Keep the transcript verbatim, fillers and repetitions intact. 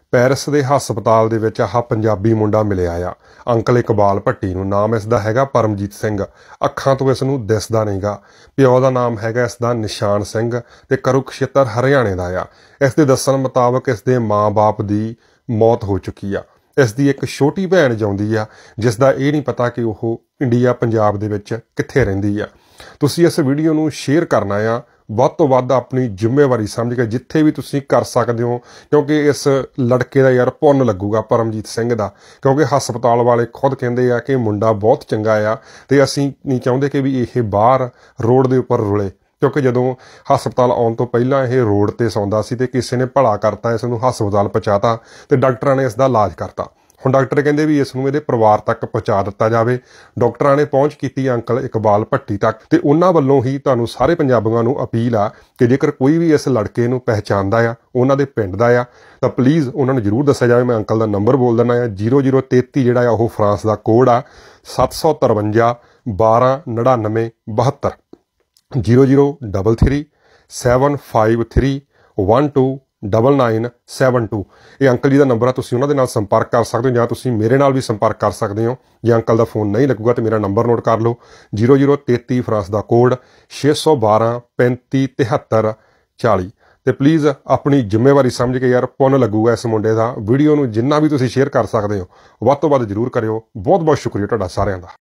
Paris ਦੇ ਹਸਪਤਾਲ ਦੇ ਵਿੱਚ ਆਹ ਪੰਜਾਬੀ ਮੁੰਡਾ ਮਿਲਿਆ ਆ ਅੰਕਲ ਇਕਬਾਲ ਭੱਟੀ ਨੂੰ। ਨਾਮ ਇਸ ਦਾ ਹੈਗਾ ਪਰਮਜੀਤ ਸਿੰਘ। ਅੱਖਾਂ ਤੋਂ ਇਸ ਨੂੰ ਦਿਸਦਾ ਨਹੀਂਗਾ। ਪਿਓ ਦਾ ਨਾਮ ਹੈਗਾ ਇਸ ਦਾ ਨਿਸ਼ਾਨ ਸਿੰਘ ਤੇ ਕੁਰੂਕਸ਼ੇਤਰ ਹਰਿਆਣੇ ਦਾ ਆ। ਇਸ ਦੇ ਦੱਸਣ ਮੁਤਾਬਕ ਇਸ ਦੇ ਮਾਂ-ਬਾਪ ਦੀ ਮੌਤ ਹੋ ਚੁੱਕੀ ਆ। ਇਸ ਦੀ ਇੱਕ ਛੋਟੀ ਭੈਣ ਜਿਉਂਦੀ ਆ ਜਿਸ ਦਾ ਇਹ ਨਹੀਂ ਪਤਾ ਕਿ ਉਹ ਇੰਡੀਆ ਪੰਜਾਬ ਦੇ ਵਿੱਚ ਕਿੱਥੇ ਰਹਿੰਦੀ ਆ। ਤੁਸੀਂ ਇਸ ਵੀਡੀਓ ਨੂੰ ਸ਼ੇਅਰ ਕਰਨਾ ਆ ਵੱਧ ਤੋਂ ਵੱਧ ਆਪਣੀ ਜ਼ਿੰਮੇਵਾਰੀ ਸਮਝ ਕੇ ਜਿੱਥੇ ਵੀ ਤੁਸੀਂ ਕਰ ਸਕਦੇ ਹੋ, ਕਿਉਂਕਿ ਇਸ ਲੜਕੇ ਦਾ ਯਾਰ ਪੁੰਨ ਲੱਗੂਗਾ ਪਰਮਜੀਤ ਸਿੰਘ ਦਾ। ਕਿਉਂਕਿ ਹਸਪਤਾਲ ਵਾਲੇ ਖੁਦ ਕਹਿੰਦੇ ਆ ਕਿ ਮੁੰਡਾ ਬਹੁਤ ਚੰਗਾ ਆ ਤੇ ਅਸੀਂ ਨਹੀਂ ਚਾਹੁੰਦੇ ਕਿ ਵੀ ਇਹ ਬਾਹਰ ਰੋਡ ਦੇ ਉੱਪਰ ਰੁਲੇ, ਕਿਉਂਕਿ ਜਦੋਂ ਹਸਪਤਾਲ ਆਉਣ ਤੋਂ ਪਹਿਲਾਂ ਇਹ ਰੋਡ ਤੇ ਸੌਂਦਾ ਸੀ ਤੇ ਕਿਸੇ ਨੇ ਭਲਾ ਕਰਤਾ, ਇਸ ਨੂੰ ਹਸਪਤਾਲ ਪਹੁੰਚਾਤਾ ਤੇ ਡਾਕਟਰਾਂ ਨੇ ਇਸ ਦਾ ਇਲਾਜ ਕਰਤਾ। ਹੁਣ ਡਾਕਟਰ ਕਹਿੰਦੇ ਵੀ ਇਸ ਨੂੰ ਇਹਦੇ ਪਰਿਵਾਰ ਤੱਕ ਪਹੁੰਚਾ ਦਿੱਤਾ ਜਾਵੇ। ਡਾਕਟਰਾਂ ਨੇ ਪਹੁੰਚ ਕੀਤੀ ਅੰਕਲ ਇਕਬਾਲ ਭੱਟੀ ਤੱਕ ਤੇ ਉਹਨਾਂ ਵੱਲੋਂ ਹੀ ਤੁਹਾਨੂੰ ਸਾਰੇ ਪੰਜਾਬੀਆਂ ਨੂੰ ਅਪੀਲ ਆ ਕਿ ਜੇਕਰ ਕੋਈ ਵੀ ਇਸ ਲੜਕੇ ਨੂੰ ਪਹਿਚਾਣਦਾ ਆ, ਉਹਨਾਂ ਦੇ ਪਿੰਡ ਦਾ ਆ, ਤਾਂ ਪਲੀਜ਼ ਉਹਨਾਂ ਨੂੰ ਜ਼ਰੂਰ ਦੱਸਿਆ ਜਾਵੇ। ਮੈਂ ਅੰਕਲ ਦਾ ਨੰਬਰ ਬੋਲ ਦਿੰਦਾ ਆ, ਜ਼ੀਰੋ ਜ਼ੀਰੋ ਤੇਤੀ ਜਿਹੜਾ ਆ ਉਹ ਫਰਾਂਸ ਦਾ ਕੋਡ ਆ, ਸੱਤ ਸੌ ਤਰਵੰਜਾ ਬਾਰਾਂ ਨੜਿਨਵੇਂ ਬਹੱਤਰ zero zero double three seven five three one two double nine seven two. ਇਹ ਅੰਕਲ ਜੀ ਦਾ ਨੰਬਰ ਆ, ਤੁਸੀਂ ਉਹਨਾਂ ਦੇ ਨਾਲ ਸੰਪਰਕ ਕਰ ਸਕਦੇ ਹੋ ਜਾਂ ਤੁਸੀਂ ਮੇਰੇ ਨਾਲ ਵੀ ਸੰਪਰਕ ਕਰ ਸਕਦੇ ਹੋ। ਜੇ ਅੰਕਲ ਦਾ ਫੋਨ ਨਹੀਂ ਲੱਗੂਗਾ ਤਾਂ ਮੇਰਾ ਨੰਬਰ ਨੋਟ ਕਰ ਲਓ, ਜ਼ੀਰੋ ਜ਼ੀਰੋ ਤੇਤੀ ਫਰਾਂਸ ਦਾ ਕੋਡ ਛੇ ਸੌ ਬਾਰਾਂ ਪੈਂਤੀ ਤਿਹੱਤਰ ਚਾਲੀ। ਤੇ ਪਲੀਜ਼ ਆਪਣੀ ਜ਼ਿੰਮੇਵਾਰੀ ਸਮਝ ਕੇ ਯਾਰ ਪੁੰਨ ਲੱਗੂਗਾ ਇਸ ਮੁੰਡੇ ਦਾ। ਵੀਡੀਓ ਨੂੰ ਜਿੰਨਾ ਵੀ ਤੁਸੀਂ ਸ਼ੇਅਰ ਕਰ ਸਕਦੇ ਹੋ ਵੱਧ ਤੋਂ ਵੱਧ ਜ਼ਰੂਰ ਕਰਿਓ। ਬਹੁਤ ਬਹੁਤ ਸ਼ੁਕਰੀਆ ਤੁਹਾਡਾ ਸਾਰਿਆਂ ਦਾ।